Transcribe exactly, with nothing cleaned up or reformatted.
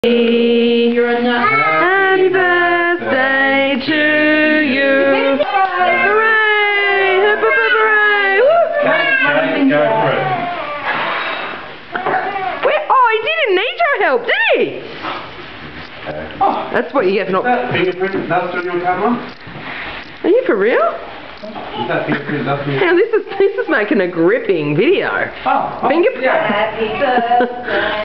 You're a nut. Happy birthday to you. Hooray! Hip, hip, hip, hooray! Woo! Go for it. Where? Oh, he didn't need your help, did he? Oh, that's what you get for not... Is that fingerprint dust on your camera? Are you for real? Is that fingerprint dust on your Now this is, this is making a gripping video. Oh, oh Fingerprint. yeah. Happy birthday.